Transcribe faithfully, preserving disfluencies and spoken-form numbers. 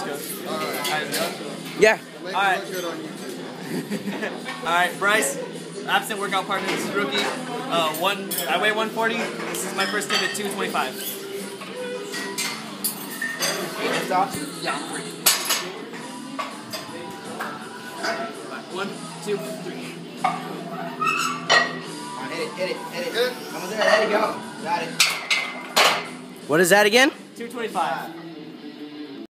coach. Alright, go. Yeah. Alright. Alright, Bryce, absent workout partner, this is rookie. Uh, one, I weigh one forty. This is my first time at two twenty-five. Yeah. One, two, three. Hit it, hit it, hit it. Almost there, there you go. Got it. What is that again? two twenty-five.